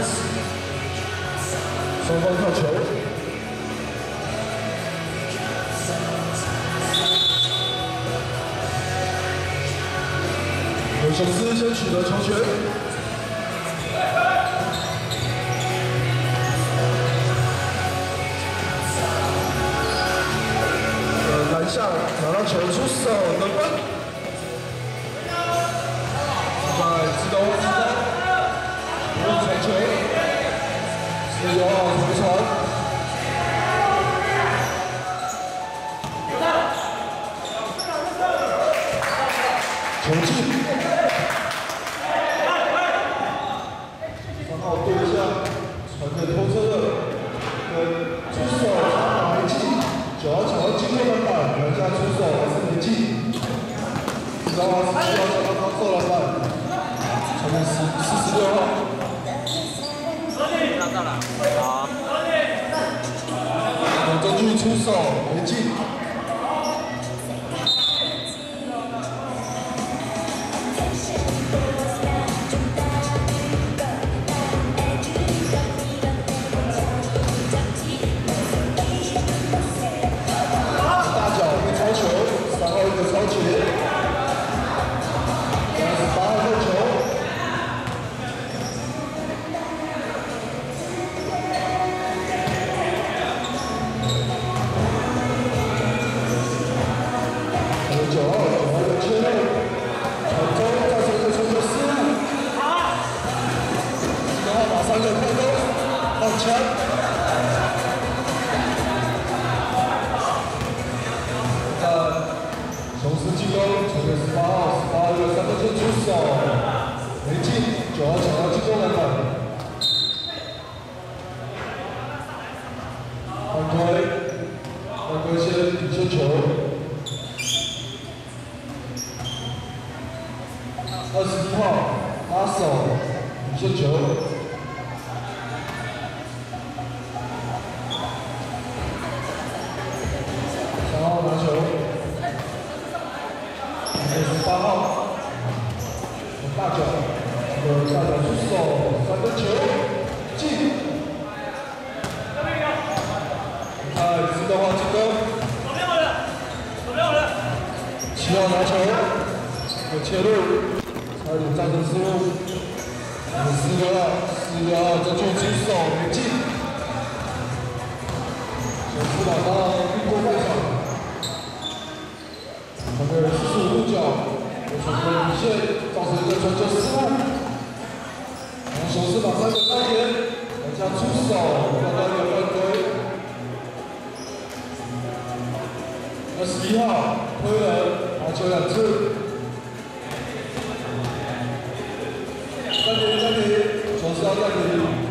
双方跳球。 有雄狮先取得球权，篮下拿到球出手得分，在自动击杀，不用传球，是由2号回传。 球进，3号对一下，传给拖车的，出手没进，9号抢到进攻篮板，篮下出手还是没进，13号17号抢到高手篮板，传给46号。 到了，好。 中距出手没进。 雄狮进攻，传给18号，18号3分线出手，没进，9号抢到进攻篮板，犯规先底线球，21号拉手底线球。 3号拿球，8号，大脚出手，3分球进。自动化进攻。7号拿球，有切入，差点造成失误。46号中距出手没进。雄狮把他运过外场。 传给45度角，传回底线，造成一个传球失误。然后雄狮把3个3点，篮下出手，看到一个犯规。21号推人，拿球2次。暂停，雄狮要暂停。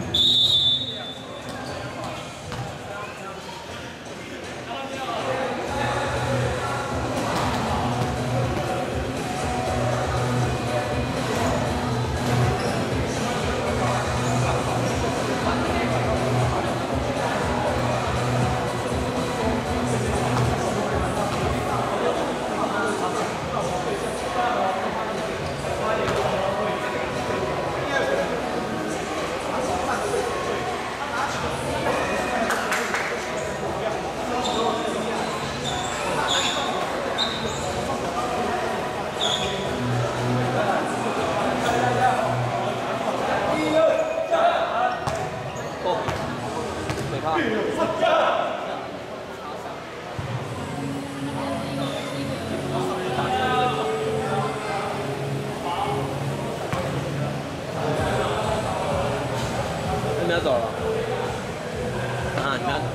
你要走了？啊，你要走。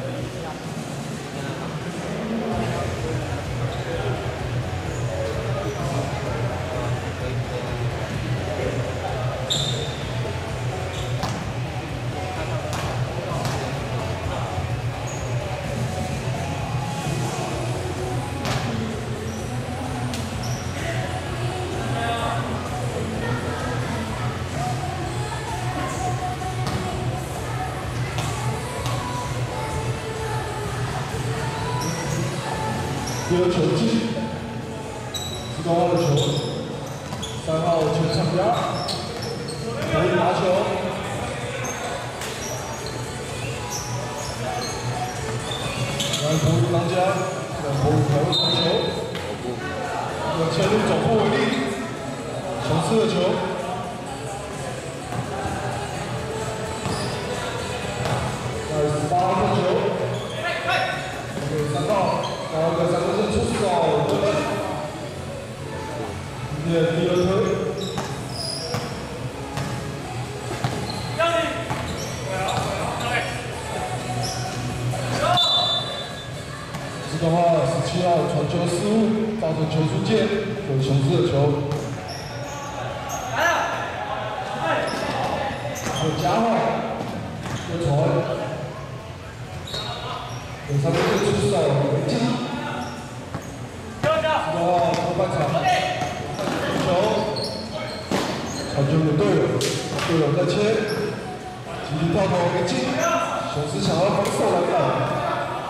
第二球进，4号的球，3号全场压，可以拿球， 来投入当家，来投入台湾传球，切入走不为力，雄狮的球。来18分球，3号，然后在3分线出手得分，今天第2推。 的话，17号传球失误，造成球出界，给雄狮的球。有加号，有传，有3分线出手没进。的话，后半场传球，传球给队友，队友再切，集体跳投没进，雄狮想要防守篮板。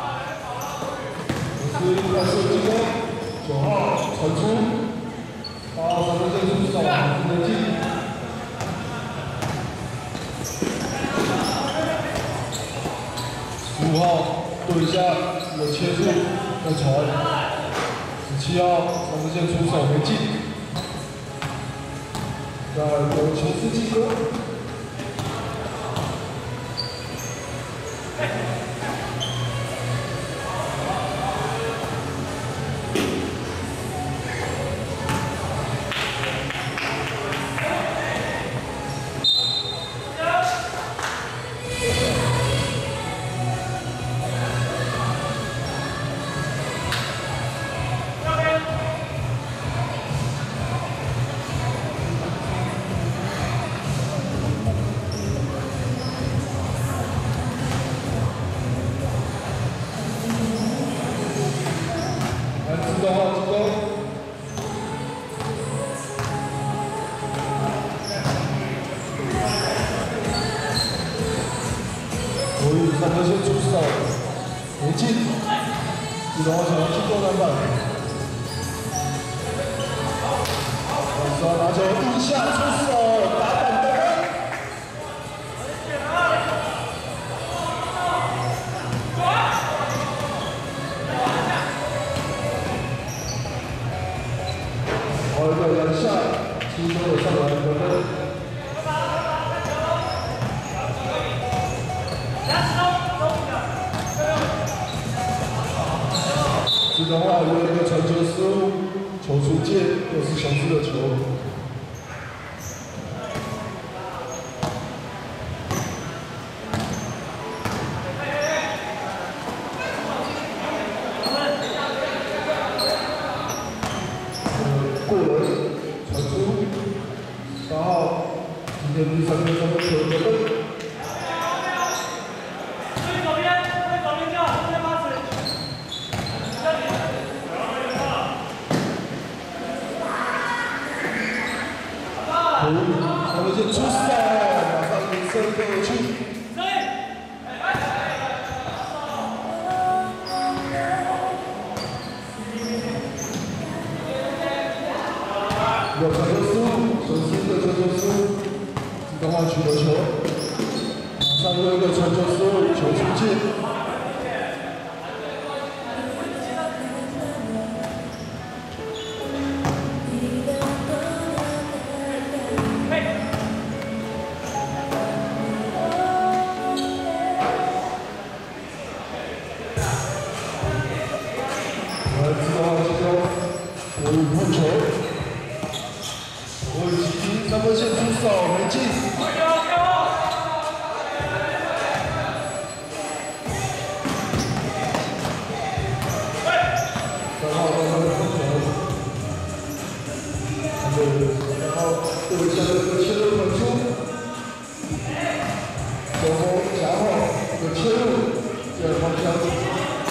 快速进攻，9号传出，8号3分线出手，没进。15号对一下有切入，再传。17号3分线出手没进。再有球是进攻。 3分线出手，没进。自动想要进攻篮板。拿球一下出手，打板得分。好一个2下，轻松的上来得分。 自动化有一个传球失误，球出界，又是雄狮的球。过人传出，8号，今天第3分钟的球得分。 3分线出手，马上引射过去。有传球失误，雄狮的传球失误，自动化取得球，马上又一个传球失误，球出界。 5分球，我已经3分线出手没进。3号到3分球，然后对下这个切入传出，左后夹后这个切入，第2方向。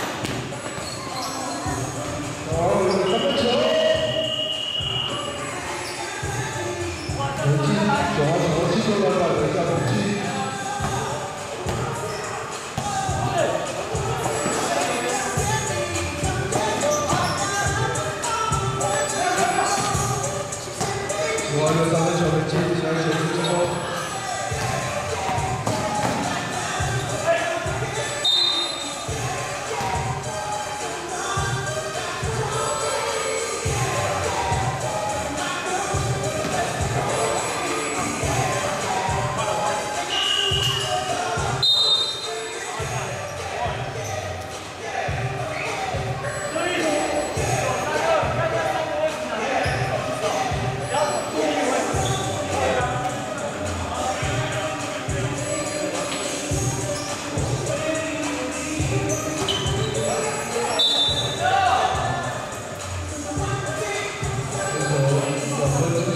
3分球，没进，9号球进攻篮板，等一下没进。9号有3分球没进，现在球是进攻。 5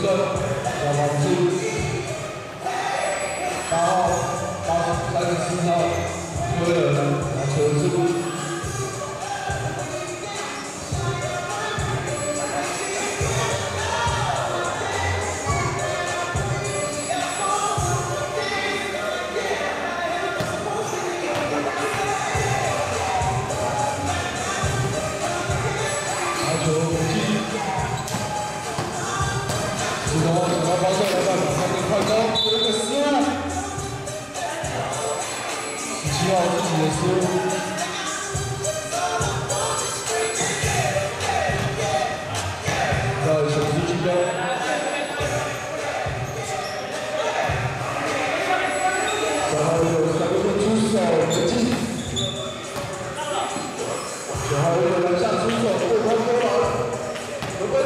小黄子，8号34号推尔拿球子。 球回击，石头想要抛射篮板，马上跟快攻，有一个失误。17号自己的失误。要小猪进攻。然后有3个出手回击。然后有篮下出手对方攻了。 得分。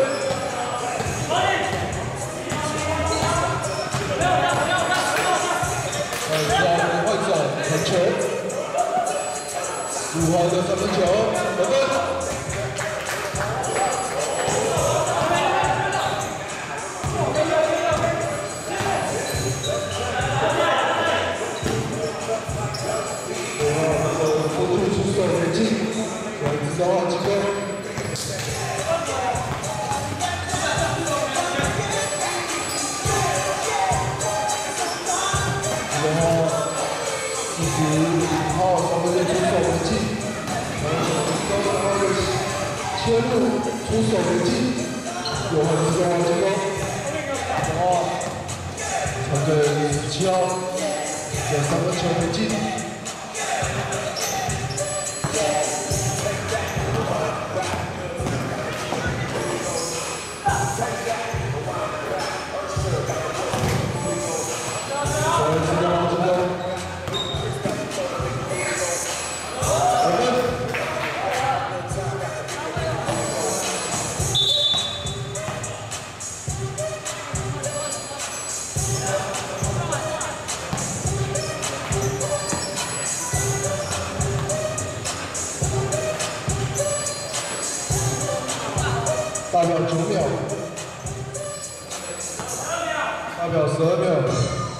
换手传球，5号的3分球得分。5号的辅助出手回击，3号进攻。 然后45号3分球出手回击，然后有切入出手回击，6号进攻，然后传给17号，有3分球回击。8秒9秒，8秒12秒。